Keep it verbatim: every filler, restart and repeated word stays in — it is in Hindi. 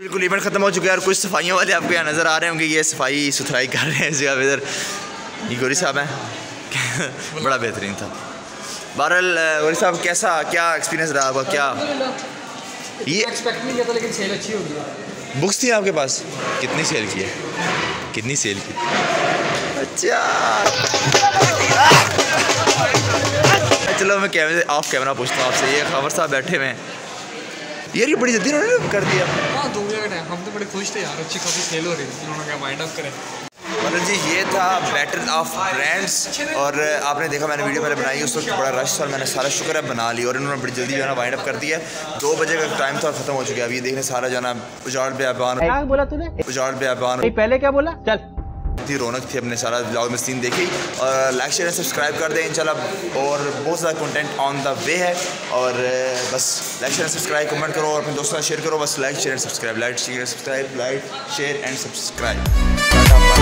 बिल्कुल इवेंट खत्म हो चुका है और कुछ सफाइयों वाले आपको यहाँ नज़र आ रहे होंगे, ये सफाई सुथराई कर रहे हैं इस जगह पे। इधर ये गोरी साहब हैं बड़ा बेहतरीन था। बहरहाल गोरी साहब कैसा क्या एक्सपीरियंस रहा आपका? क्या ये एक्सपेक्ट नहीं किया था, लेकिन सेल अच्छी होगी। बुक्स थी आपके पास? कितनी सेल की है? कितनी सेल की? अच्छा चलो मैं कैमरे ऑफ कैमरा पूछता हूँ आपसे। ये खबर साहब बैठे हुए हैं यार, ये बड़ी जल्दी उन्होंने कर दिया। हाँ दो मिनट है, हम तो बड़े खुश थे यार, अच्छी काफ़ी सेल हो रही थी, उन्होंने कहा वाइंड अप करें। मतलब जी ये था बैटल ऑफ ब्रांड्स और आपने देखा मैंने वीडियो मैंने बनाई, उस वक्त बड़ा रश था और मैंने सारा शुक्र है बना ली और इन्होंने बड़ी जल्दी जो है ना वाइंड अप कर दिया। दो बजे का टाइम था, ख़त्म हो चुका है। अब ये देखने सारा जो है ना उजाड़ बेआबान, क्या बोला तूने? उजाड़ बेआबान। पहले क्या बोला? चल इतनी रौनक थी, अपने सारा ब्लॉग में सीन देखी। और लाइक शेयर सब्सक्राइब कर दें इंशाल्लाह, और बहुत ज़्यादा कंटेंट ऑन द वे है। और बस लाइक शेयर सब्सक्राइब कमेंट करो और अपने दोस्तों से शेयर करो। बस like share subscribe like share subscribe like share and subscribe.